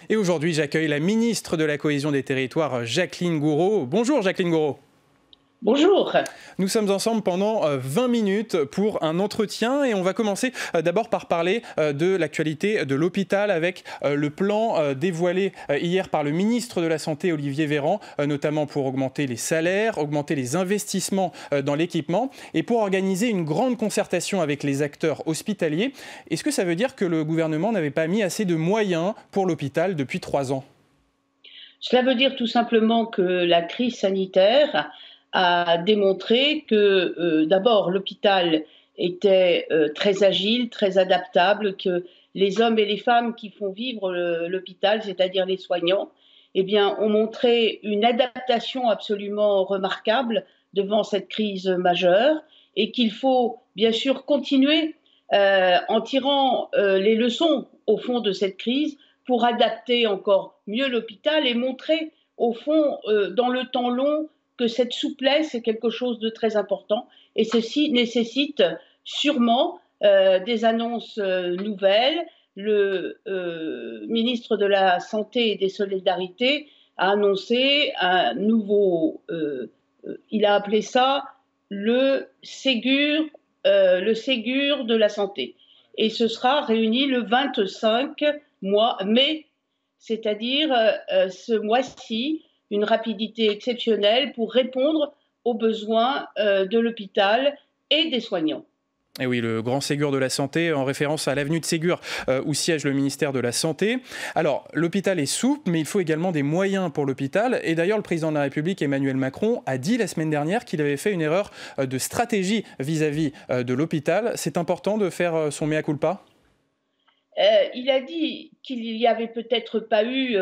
Et aujourd'hui, j'accueille la ministre de la Cohésion des Territoires, Jacqueline Gourault. Bonjour Jacqueline Gourault. Bonjour. Nous sommes ensemble pendant 20 minutes pour un entretien et on va commencer d'abord par parler de l'actualité de l'hôpital avec le plan dévoilé hier par le ministre de la Santé Olivier Véran, notamment pour augmenter les salaires, augmenter les investissements dans l'équipement et pour organiser une grande concertation avec les acteurs hospitaliers. Est-ce que ça veut dire que le gouvernement n'avait pas mis assez de moyens pour l'hôpital depuis 3 ans ? Cela veut dire tout simplement que la crise sanitaire a démontré que d'abord l'hôpital était très agile, très adaptable, que les hommes et les femmes qui font vivre l'hôpital, c'est-à-dire les soignants, eh bien, ont montré une adaptation absolument remarquable devant cette crise majeure et qu'il faut bien sûr continuer en tirant les leçons au fond de cette crise pour adapter encore mieux l'hôpital et montrer au fond dans le temps long que cette souplesse est quelque chose de très important et ceci nécessite sûrement des annonces nouvelles. Le ministre de la Santé et des Solidarités a annoncé un nouveau, il a appelé ça le Ségur de la santé. Et ce sera réuni le 25 mai, c'est-à-dire ce mois-ci, une rapidité exceptionnelle pour répondre aux besoins de l'hôpital et des soignants. Et oui, le grand Ségur de la Santé, en référence à l'avenue de Ségur, où siège le ministère de la Santé. Alors, l'hôpital est souple, mais il faut également des moyens pour l'hôpital. Et d'ailleurs, le président de la République, Emmanuel Macron, a dit la semaine dernière qu'il avait fait une erreur de stratégie vis-à-vis de l'hôpital. C'est important de faire son mea culpa ? Il a dit qu'il n'y avait peut-être pas eu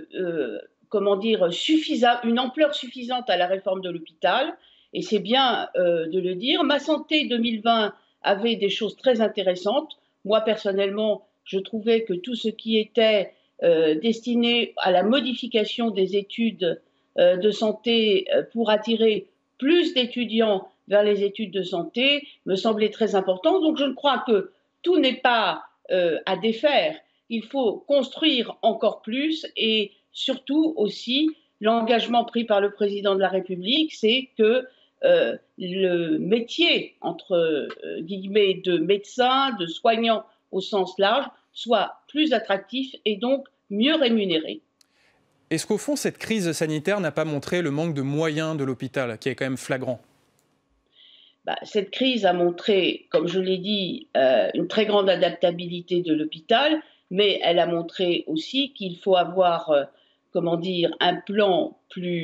une ampleur suffisante à la réforme de l'hôpital, et c'est bien de le dire. Ma Santé 2020 avait des choses très intéressantes. Moi, personnellement, je trouvais que tout ce qui était destiné à la modification des études de santé pour attirer plus d'étudiants vers les études de santé me semblait très important. Donc, je ne crois que tout n'est pas à défaire. Il faut construire encore plus et surtout aussi l'engagement pris par le président de la République, c'est que le métier, entre guillemets, de médecin, de soignant au sens large, soit plus attractif et donc mieux rémunéré. Est-ce qu'au fond, cette crise sanitaire n'a pas montré le manque de moyens de l'hôpital, qui est quand même flagrant ? Cette crise a montré, comme je l'ai dit, une très grande adaptabilité de l'hôpital, mais elle a montré aussi qu'il faut avoir, un plan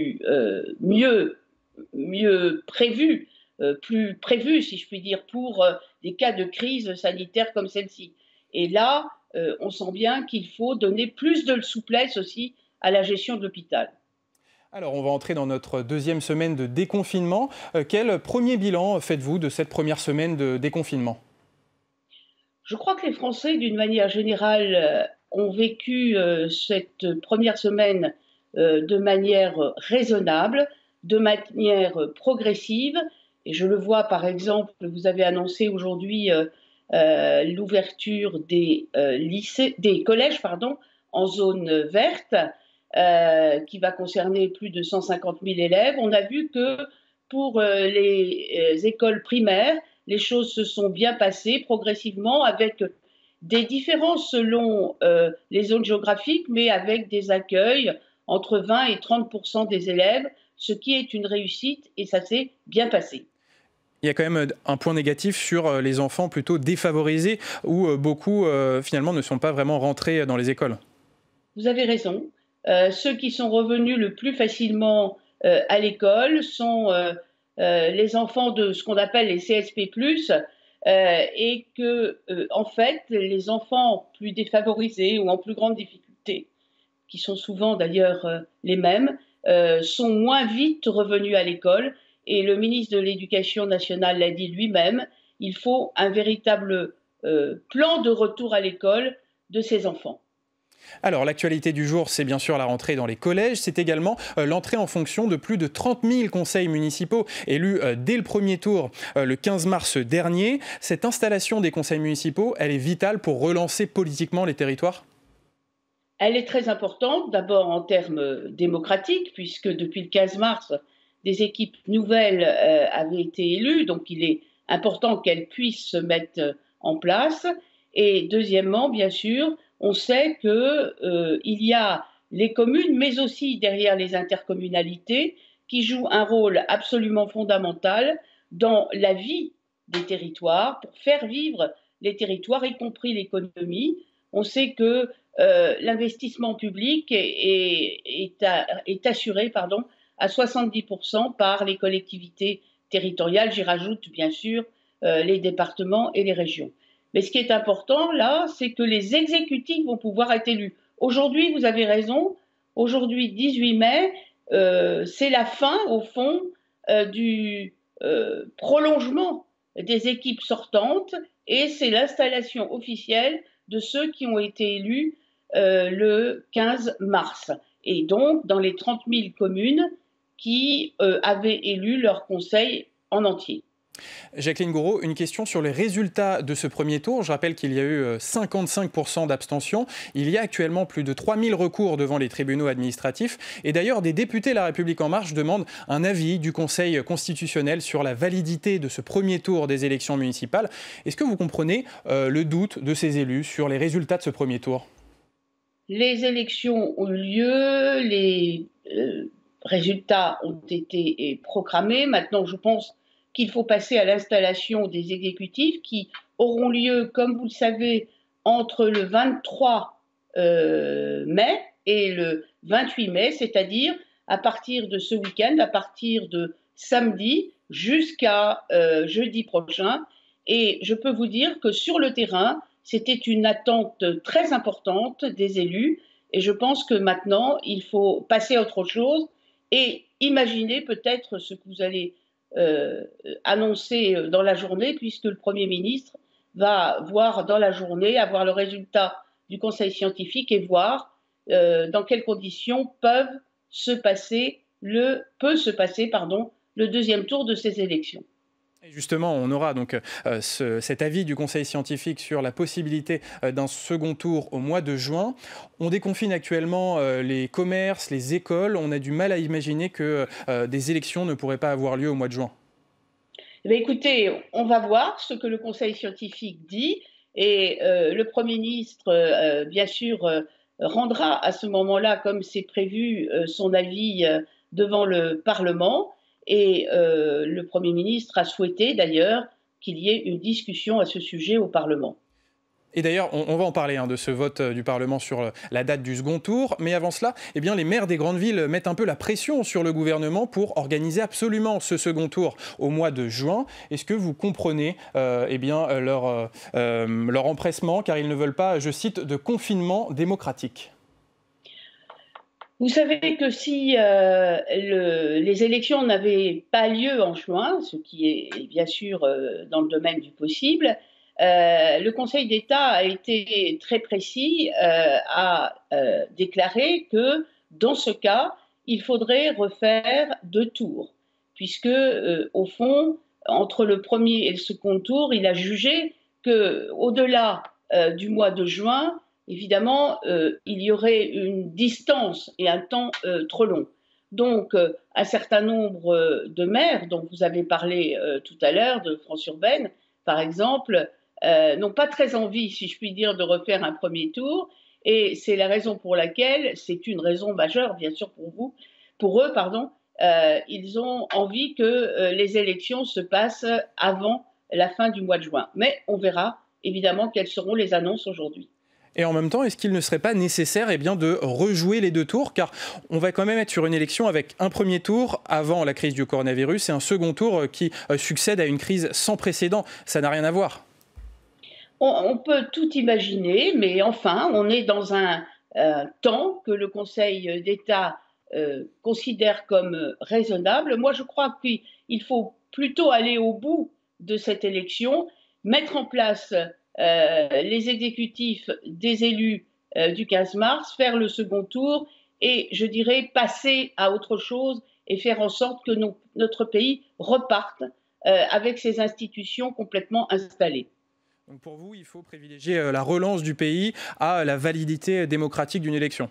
mieux prévu, plus prévu, si je puis dire, pour des cas de crise sanitaire comme celle-ci. Et là, on sent bien qu'il faut donner plus de souplesse aussi à la gestion de l'hôpital. Alors, on va entrer dans notre deuxième semaine de déconfinement. Quel premier bilan faites-vous de cette première semaine de déconfinement ? Je crois que les Français, d'une manière générale, ont vécu cette première semaine de manière raisonnable, de manière progressive. Et je le vois, par exemple, vous avez annoncé aujourd'hui l'ouverture des collèges, en zone verte. Qui va concerner plus de 150 000 élèves. On a vu que pour les écoles primaires, les choses se sont bien passées progressivement avec des différences selon les zones géographiques, mais avec des accueils entre 20 et 30% des élèves, ce qui est une réussite et ça s'est bien passé. Il y a quand même un point négatif sur les enfants plutôt défavorisés où beaucoup finalement ne sont pas vraiment rentrés dans les écoles. Vous avez raison. Ceux qui sont revenus le plus facilement à l'école sont les enfants de ce qu'on appelle les CSP+, et que, en fait, les enfants plus défavorisés ou en plus grande difficulté, qui sont souvent d'ailleurs les mêmes, sont moins vite revenus à l'école. Et le ministre de l'Éducation nationale l'a dit lui-même, il faut un véritable plan de retour à l'école de ces enfants. Alors, l'actualité du jour, c'est bien sûr la rentrée dans les collèges. C'est également l'entrée en fonction de plus de 30 000 conseils municipaux élus dès le premier tour le 15 mars dernier. Cette installation des conseils municipaux, elle est vitale pour relancer politiquement les territoires ? Elle est très importante, d'abord en termes démocratiques, puisque depuis le 15 mars, des équipes nouvelles avaient été élues, donc il est important qu'elles puissent se mettre en place. Et deuxièmement, bien sûr, on sait qu'il y a les communes, mais aussi derrière les intercommunalités, qui jouent un rôle absolument fondamental dans la vie des territoires, pour faire vivre les territoires, y compris l'économie. On sait que l'investissement public est assuré à 70% par les collectivités territoriales. J'y rajoute bien sûr les départements et les régions. Mais ce qui est important là, c'est que les exécutifs vont pouvoir être élus. Aujourd'hui, vous avez raison, aujourd'hui 18 mai, c'est la fin au fond du prolongement des équipes sortantes et c'est l'installation officielle de ceux qui ont été élus le 15 mars. Et donc, dans les 30 000 communes qui avaient élu leur conseil en entier. Jacqueline Gouraud, une question sur les résultats de ce premier tour. Je rappelle qu'il y a eu 55% d'abstention. Il y a actuellement plus de 3000 recours devant les tribunaux administratifs. Et d'ailleurs, des députés La République En Marche demandent un avis du Conseil constitutionnel sur la validité de ce premier tour des élections municipales. Est-ce que vous comprenez le doute de ces élus sur les résultats de ce premier tour ? Les élections ont eu lieu, les résultats ont été proclamés. Maintenant, je pense qu'il faut passer à l'installation des exécutifs qui auront lieu, comme vous le savez, entre le 23 mai et le 28 mai, c'est-à-dire à partir de ce week-end, à partir de samedi jusqu'à jeudi prochain. Et je peux vous dire que sur le terrain, c'était une attente très importante des élus. Et je pense que maintenant, il faut passer à autre chose et imaginer peut-être ce que vous allez annoncé dans la journée, puisque le Premier ministre va voir dans la journée, avoir le résultat du conseil scientifique et voir dans quelles conditions peut se passer le deuxième tour de ces élections. Et justement, on aura donc cet avis du Conseil scientifique sur la possibilité d'un second tour au mois de juin. On déconfine actuellement les commerces, les écoles. On a du mal à imaginer que des élections ne pourraient pas avoir lieu au mois de juin. Eh bien, écoutez, on va voir ce que le Conseil scientifique dit et le Premier ministre, bien sûr, rendra à ce moment-là, comme c'est prévu, son avis devant le Parlement. Et le Premier ministre a souhaité d'ailleurs qu'il y ait une discussion à ce sujet au Parlement. Et d'ailleurs, on va en parler de ce vote du Parlement sur la date du second tour. Mais avant cela, eh bien, les maires des grandes villes mettent un peu la pression sur le gouvernement pour organiser absolument ce second tour au mois de juin. Est-ce que vous comprenez leur empressement, car ils ne veulent pas, je cite, de confinement démocratique ? Vous savez que si les élections n'avaient pas lieu en juin, ce qui est bien sûr dans le domaine du possible, le Conseil d'État a été très précis, a déclaré que dans ce cas, il faudrait refaire 2 tours, puisque au fond, entre le premier et le second tour, il a jugé qu'au-delà du mois de juin, évidemment, il y aurait une distance et un temps trop long. Donc, un certain nombre de maires, dont vous avez parlé tout à l'heure, de France Urbaine, par exemple, n'ont pas très envie, si je puis dire, de refaire un premier tour. Et c'est la raison pour laquelle, c'est une raison majeure, bien sûr, pour eux, ils ont envie que les élections se passent avant la fin du mois de juin. Mais on verra, évidemment, quelles seront les annonces aujourd'hui. Et en même temps, est-ce qu'il ne serait pas nécessaire de rejouer les 2 tours ? Car on va quand même être sur une élection avec un premier tour avant la crise du coronavirus et un second tour qui succède à une crise sans précédent. Ça n'a rien à voir. On peut tout imaginer, mais enfin, on est dans un temps que le Conseil d'État considère comme raisonnable. Moi, je crois qu'il faut plutôt aller au bout de cette élection, mettre en place les exécutifs des élus du 15 mars, faire le second tour et, je dirais, passer à autre chose et faire en sorte que notre pays reparte avec ses institutions complètement installées. Donc pour vous, il faut privilégier la relance du pays à la validité démocratique d'une élection.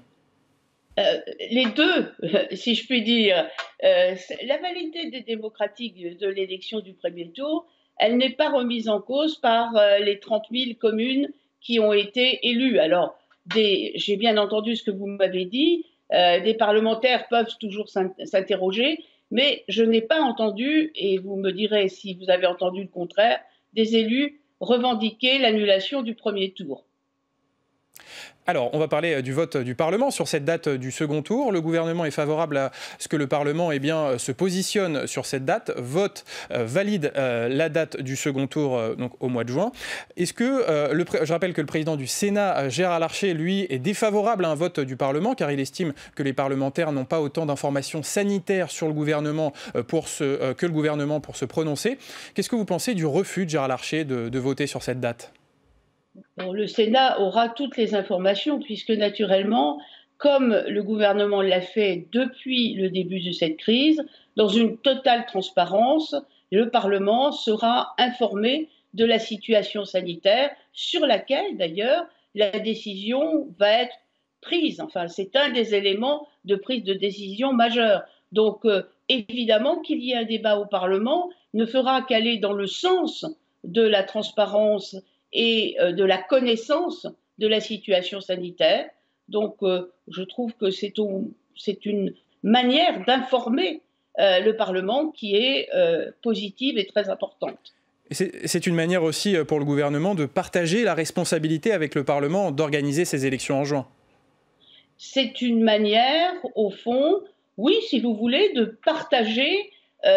Les deux, si je puis dire. La validité démocratique de l'élection du premier tour, elle n'est pas remise en cause par les 30 000 communes qui ont été élues. Alors, j'ai bien entendu ce que vous m'avez dit, des parlementaires peuvent toujours s'interroger, mais je n'ai pas entendu, et vous me direz si vous avez entendu le contraire, des élus revendiquer l'annulation du premier tour. Alors, on va parler du vote du Parlement sur cette date du second tour. Le gouvernement est favorable à ce que le Parlement se positionne sur cette date, valide la date du second tour donc au mois de juin. Est-ce que, je rappelle que le président du Sénat, Gérard Larcher, lui, est défavorable à un vote du Parlement car il estime que les parlementaires n'ont pas autant d'informations sanitaires sur le gouvernement que le gouvernement pour se prononcer. Qu'est-ce que vous pensez du refus de Gérard Larcher de voter sur cette date ? Bon, le Sénat aura toutes les informations puisque naturellement, comme le gouvernement l'a fait depuis le début de cette crise, dans une totale transparence, le Parlement sera informé de la situation sanitaire sur laquelle d'ailleurs la décision va être prise. Enfin, c'est un des éléments de prise de décision majeure. Donc, évidemment qu'il y ait un débat au Parlement ne fera qu'aller dans le sens de la transparence et de la connaissance de la situation sanitaire. Donc, je trouve que c'est une manière d'informer le Parlement qui est positive et très importante. C'est une manière aussi pour le gouvernement de partager la responsabilité avec le Parlement d'organiser ces élections en juin. C'est une manière, au fond, oui, si vous voulez, de partager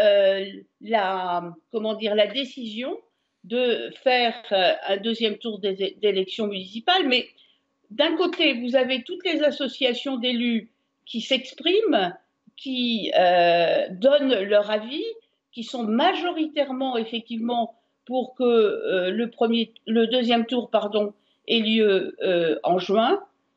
la décision de faire un deuxième tour d'élections municipales. Mais d'un côté, vous avez toutes les associations d'élus qui s'expriment, qui donnent leur avis, qui sont majoritairement, effectivement, pour que le deuxième tour ait lieu en juin.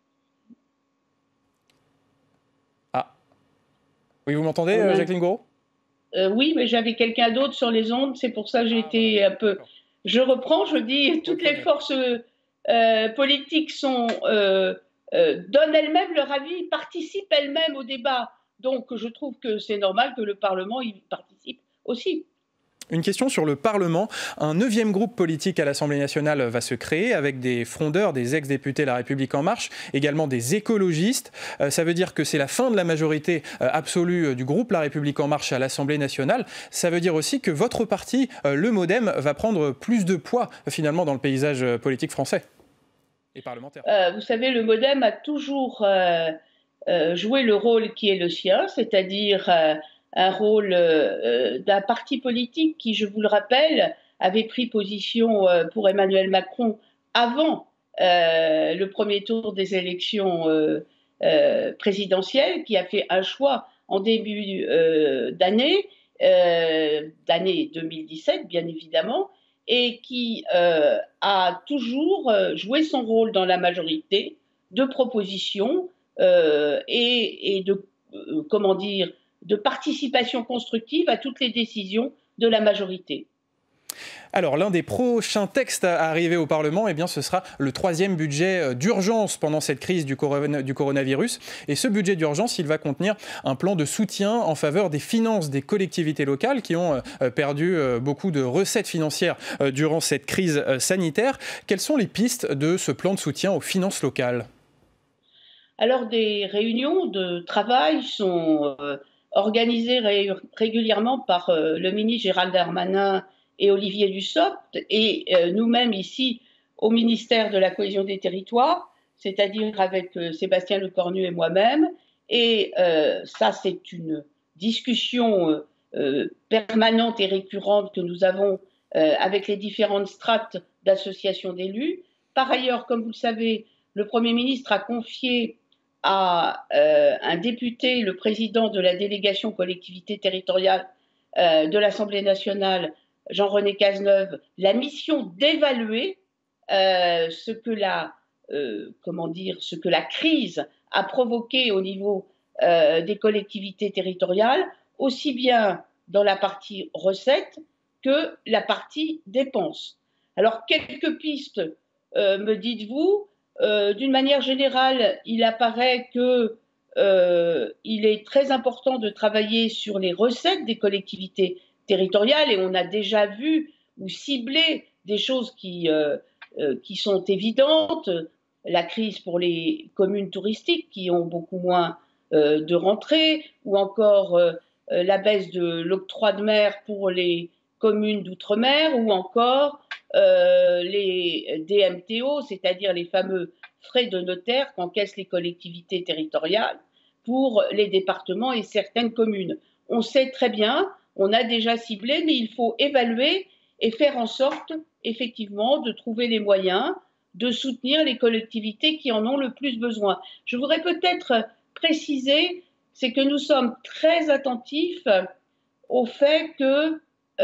Ah. Oui, vous m'entendez, Jacqueline Gouraud ? Oui, mais j'avais quelqu'un d'autre sur les ondes, c'est pour ça que j'ai été un peu... Je reprends, je dis, toutes les forces politiques donnent elles-mêmes leur avis, participent elles-mêmes au débat. Donc, je trouve que c'est normal que le Parlement y participe aussi. Une question sur le Parlement. Un 9e groupe politique à l'Assemblée nationale va se créer avec des frondeurs, des ex-députés La République En Marche, également des écologistes. Ça veut dire que c'est la fin de la majorité absolue du groupe La République En Marche à l'Assemblée nationale. Ça veut dire aussi que votre parti, le MoDem, va prendre plus de poids finalement dans le paysage politique français et parlementaire. Vous savez, le MoDem a toujours joué le rôle qui est le sien, c'est-à-dire... un rôle d'un parti politique qui, je vous le rappelle, avait pris position pour Emmanuel Macron avant le premier tour des élections présidentielles, qui a fait un choix en début d'année 2017, bien évidemment, et qui a toujours joué son rôle dans la majorité de proposition et de, de participation constructive à toutes les décisions de la majorité. Alors, l'un des prochains textes à arriver au Parlement, ce sera le 3e budget d'urgence pendant cette crise du coronavirus. Et ce budget d'urgence, il va contenir un plan de soutien en faveur des finances des collectivités locales qui ont perdu beaucoup de recettes financières durant cette crise sanitaire. Quelles sont les pistes de ce plan de soutien aux finances locales ? Alors, des réunions de travail sont organisées régulièrement par le ministre Gérald Darmanin et Olivier Dussopt, et nous-mêmes ici au ministère de la Cohésion des Territoires, c'est-à-dire avec Sébastien Lecornu et moi-même. Et ça, c'est une discussion permanente et récurrente que nous avons avec les différentes strates d'associations d'élus. Par ailleurs, comme vous le savez, le Premier ministre a confié à un député, le président de la délégation collectivité territoriale de l'Assemblée nationale, Jean-René Cazeneuve, la mission d'évaluer ce que la crise a provoqué au niveau des collectivités territoriales, aussi bien dans la partie recettes que la partie dépenses. Alors, quelques pistes, me dites-vous. D'une manière générale, il apparaît que il est très important de travailler sur les recettes des collectivités territoriales et on a déjà vu ou ciblé des choses qui sont évidentes. La crise pour les communes touristiques qui ont beaucoup moins de rentrées, ou encore la baisse de l'octroi de mer pour les communes d'outre-mer, ou encore les DMTO, c'est-à-dire les fameux frais de notaire qu'encaissent les collectivités territoriales pour les départements et certaines communes. On sait très bien, on a déjà ciblé, mais il faut évaluer et faire en sorte, effectivement, de trouver les moyens de soutenir les collectivités qui en ont le plus besoin. Je voudrais peut-être préciser, c'est que nous sommes très attentifs au fait que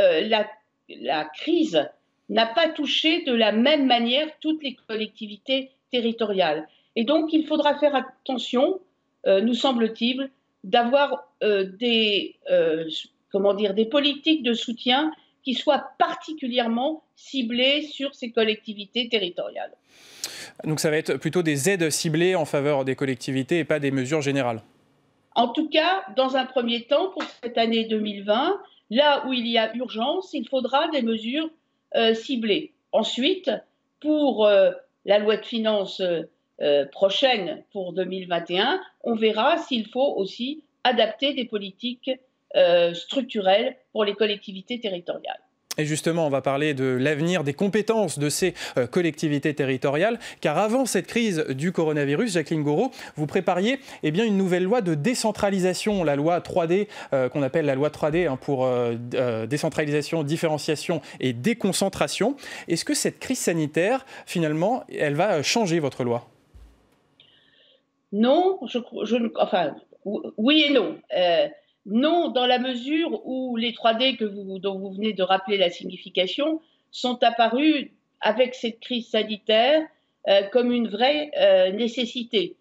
la crise n'a pas touché de la même manière toutes les collectivités territoriales. Et donc, il faudra faire attention, nous semble-t-il, d'avoir des politiques de soutien qui soient particulièrement ciblées sur ces collectivités territoriales. Donc ça va être plutôt des aides ciblées en faveur des collectivités et pas des mesures générales. En tout cas, dans un premier temps, pour cette année 2020, là où il y a urgence, il faudra des mesures ciblées. Ensuite, pour la loi de finances prochaine pour 2021, on verra s'il faut aussi adapter des politiques structurelles pour les collectivités territoriales. Et justement, on va parler de l'avenir des compétences de ces collectivités territoriales, car avant cette crise du coronavirus, Jacqueline Gouraud, vous prépariez une nouvelle loi de décentralisation, la loi 3D, qu'on appelle la loi 3D pour décentralisation, différenciation et déconcentration. Est-ce que cette crise sanitaire, finalement, elle va changer votre loi ? Non, oui et non. Non, dans la mesure où les 3D dont vous venez de rappeler la signification sont apparus avec cette crise sanitaire comme une vraie nécessité.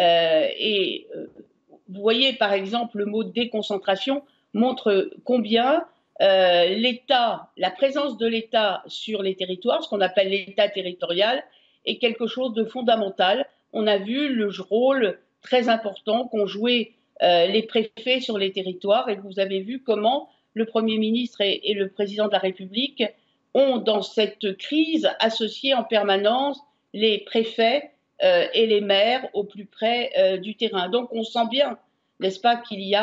Vous voyez, par exemple, le mot déconcentration montre combien la présence de l'État sur les territoires, ce qu'on appelle l'État territorial, est quelque chose de fondamental. On a vu le rôle très important qu'ont joué les préfets sur les territoires, et vous avez vu comment le Premier ministre et le Président de la République ont, dans cette crise, associé en permanence les préfets et les maires au plus près du terrain. Donc on sent bien, n'est-ce pas,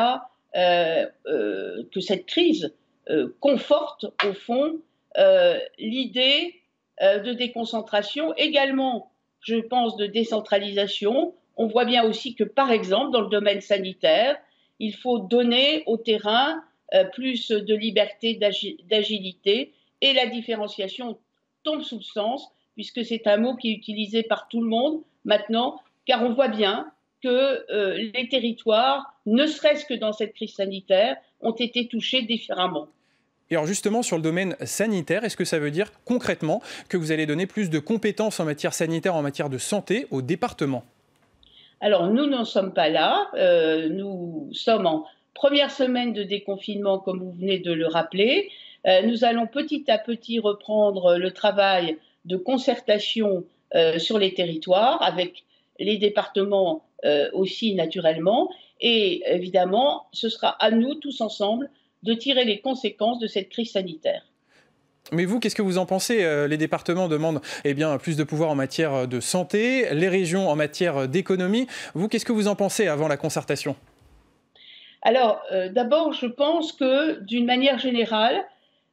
que cette crise conforte au fond l'idée de déconcentration, également, je pense, de décentralisation. On voit bien aussi que, par exemple, dans le domaine sanitaire, il faut donner au terrain plus de liberté, d'agilité, et la différenciation tombe sous le sens, puisque c'est un mot qui est utilisé par tout le monde maintenant, car on voit bien que les territoires, ne serait-ce que dans cette crise sanitaire, ont été touchés différemment. Et alors justement, sur le domaine sanitaire, est-ce que ça veut dire concrètement que vous allez donner plus de compétences en matière sanitaire, en matière de santé aux départements ? Alors, nous n'en sommes pas là. Nous sommes en première semaine de déconfinement, comme vous venez de le rappeler. Nous allons petit à petit reprendre le travail de concertation sur les territoires, avec les départements aussi naturellement. Et évidemment, ce sera à nous, tous ensemble, de tirer les conséquences de cette crise sanitaire. Mais vous, qu'est-ce que vous en pensez ? Les départements demandent plus de pouvoir en matière de santé, les régions en matière d'économie. Vous, qu'est-ce que vous en pensez avant la concertation ? Alors, d'abord, je pense que, d'une manière générale,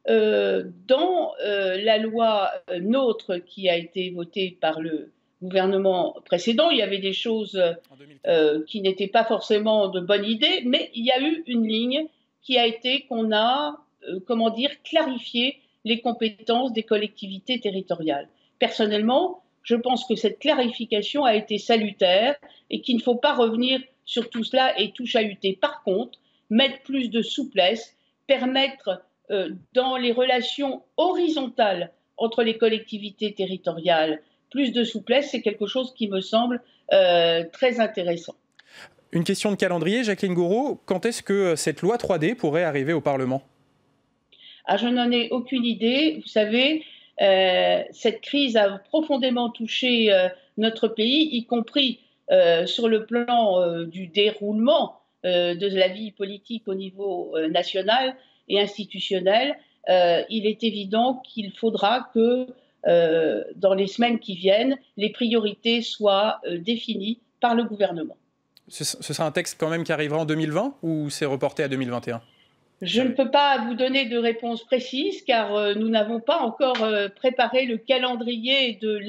dans la loi NOTRe qui a été votée par le gouvernement précédent, il y avait des choses qui n'étaient pas forcément de bonne idée, mais il y a eu une ligne qui a été qu'on a, clarifié les compétences des collectivités territoriales. Personnellement, je pense que cette clarification a été salutaire et qu'il ne faut pas revenir sur tout cela et tout chahuter. Par contre, mettre plus de souplesse, permettre dans les relations horizontales entre les collectivités territoriales, plus de souplesse, c'est quelque chose qui me semble très intéressant. Une question de calendrier, Jacqueline Gouraud, quand est-ce que cette loi 3D pourrait arriver au Parlement ? Je n'en ai aucune idée. Vous savez, Cette crise a profondément touché notre pays, y compris sur le plan du déroulement de la vie politique au niveau national et institutionnel. Il est évident qu'il faudra que dans les semaines qui viennent, les priorités soient définies par le gouvernement. Ce sera un texte quand même qui arrivera en 2020 ou c'est reporté à 2021? Je ne peux pas vous donner de réponse précise car nous n'avons pas encore préparé le calendrier de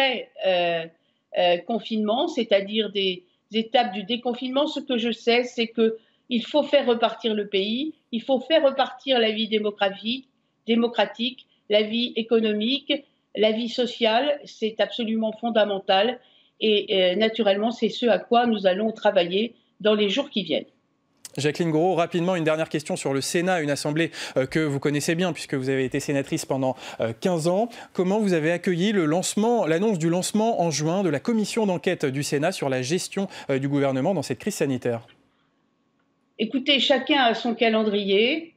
l'après-confinement, c'est-à-dire des étapes du déconfinement. Ce que je sais, c'est qu'il faut faire repartir le pays, il faut faire repartir la vie démocratique, la vie économique, la vie sociale, c'est absolument fondamental et naturellement, c'est ce à quoi nous allons travailler dans les jours qui viennent. Jacqueline Gouraud, rapidement, une dernière question sur le Sénat, une assemblée que vous connaissez bien puisque vous avez été sénatrice pendant 15 ans. Comment vous avez accueilli l'annonce du lancement en juin de la commission d'enquête du Sénat sur la gestion du gouvernement dans cette crise sanitaire? Écoutez, chacun a son calendrier.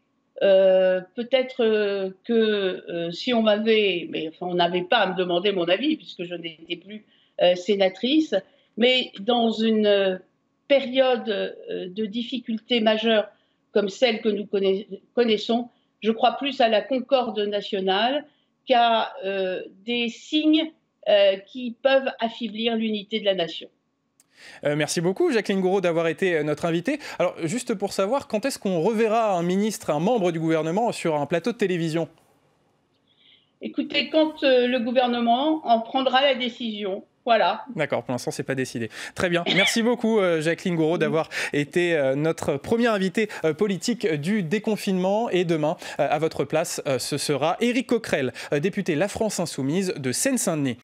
Peut-être que si on m'avait, mais enfin, on n'avait pas à me demander mon avis puisque je n'étais plus sénatrice, mais dans une période de difficultés majeures comme celle que nous connaissons, je crois plus à la concorde nationale qu'à des signes qui peuvent affaiblir l'unité de la nation. Merci beaucoup, Jacqueline Gouraud, d'avoir été notre invitée. Alors, juste pour savoir, quand est-ce qu'on reverra un ministre, un membre du gouvernement sur un plateau de télévision? Écoutez, quand le gouvernement en prendra la décision. Voilà. D'accord, pour l'instant, ce n'est pas décidé. Très bien. Merci beaucoup, Jacqueline Gouraud, d'avoir été notre première invitée politique du déconfinement. Et demain, à votre place, ce sera Éric Coquerel, député La France Insoumise de Seine-Saint-Denis.